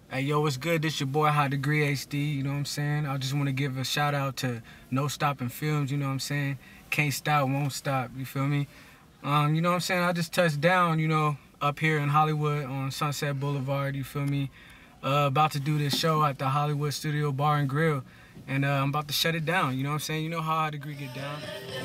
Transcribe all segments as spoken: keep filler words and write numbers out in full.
Hey, yo, what's good? This your boy High Degree H D, you know what I'm saying? I just want to give a shout out to No Stopping Films, you know what I'm saying? Can't stop, won't stop, you feel me? Um, you know what I'm saying? I just touched down, you know, up here in Hollywood on Sunset Boulevard, you feel me? Uh, about to do this show at the Hollywood Studio Bar and Grill, and uh, I'm about to shut it down, you know what I'm saying? You know how High Degree get down.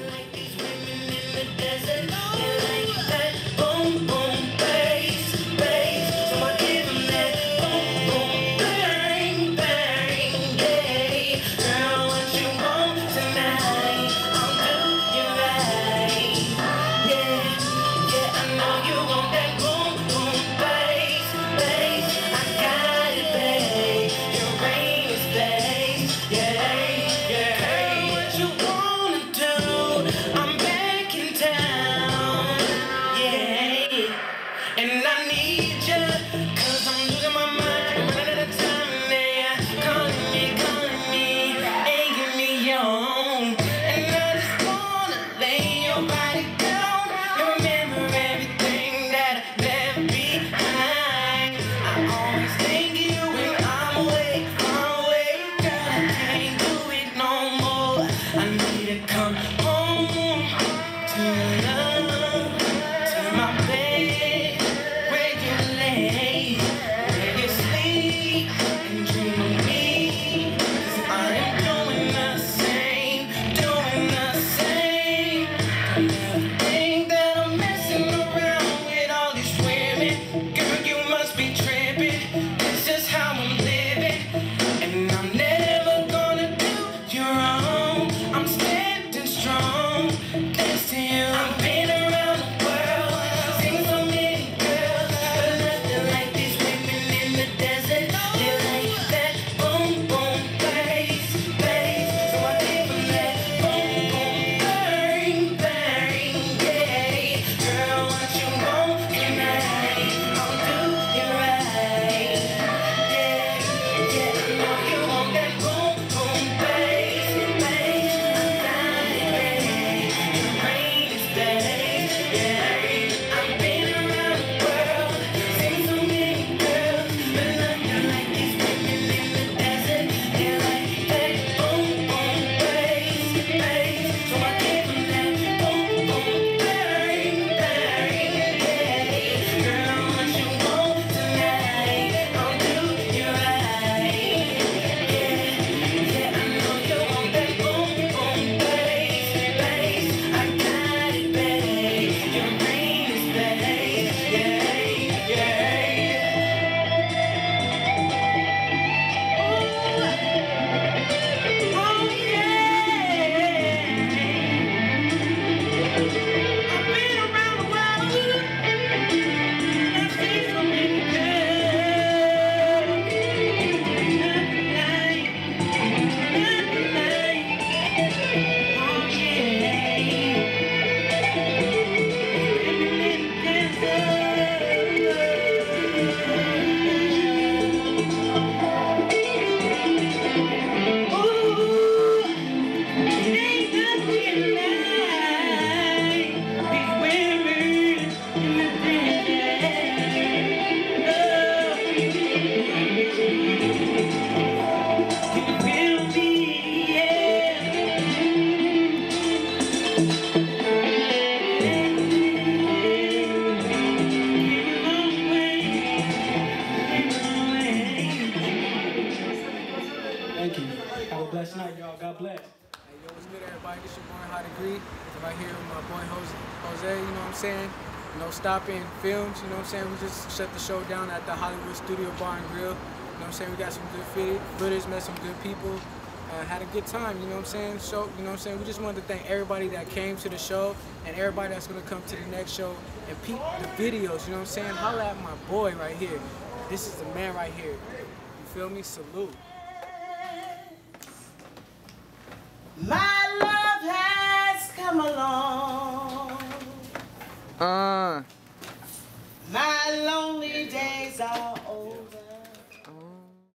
Thank you. Have a blessed night, y'all. God bless. Hey, yo, what's good, everybody? This your boy High Degree. Right here with my boy Jose, Jose, you know what I'm saying? No Stopping Films, you know what I'm saying? We just shut the show down at the Hollywood Studio Bar and Grill. You know what I'm saying? We got some good footage, met some good people, uh, had a good time, you know what I'm saying? Show, you know what I'm saying? We just wanted to thank everybody that came to the show and everybody that's gonna come to the next show and peep the videos, you know what I'm saying? Holla at my boy right here. This is the man right here. You feel me? Salute.